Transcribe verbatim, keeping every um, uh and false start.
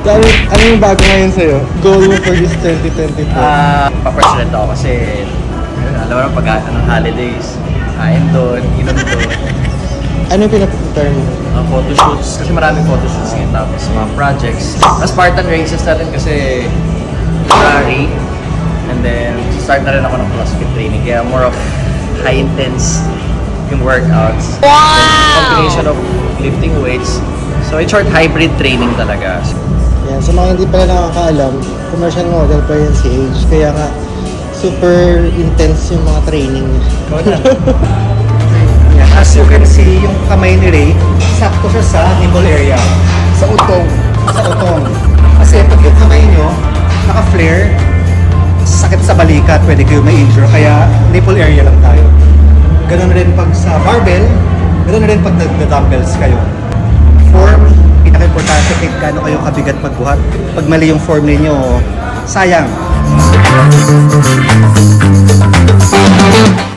So, ano, ano yung bago ngayon sa'yo? Goal mo for this twenty twenty-two? Ah, uh, papresident ako kasi alam mo na pag anong holidays, kain doon, inom doon. Ano yung pinag-prepare mo? Uh, photoshoots, kasi maraming photoshoots ngayon, tapos mga projects. Mas Spartan races natin kasi February, and then start na rin ako ng CrossFit training, kaya more of high intense yung workouts. Wow! Combination of lifting weights. So in short, hybrid training talaga. Yan, sa mga hindi pala nakakaalam, commercial model pa yan si Age. Kaya nga, super intense yung mga training niya. Yeah, as you can see, yung kamay ni Ray, sakto siya sa nipple area. Sa utong. Sa utong. Kasi pag yung kamay nyo, naka-flare, sakit sa balikat, pwede kayo ma-injure. Kaya nipple area lang tayo. Ganun rin pag sa barbell, ganun rin pag nag-dumbbells kayo. Form, pinaka-importante kahit gaano kayo kabigat magbuhat. Pag mali yung form ninyo, sayang.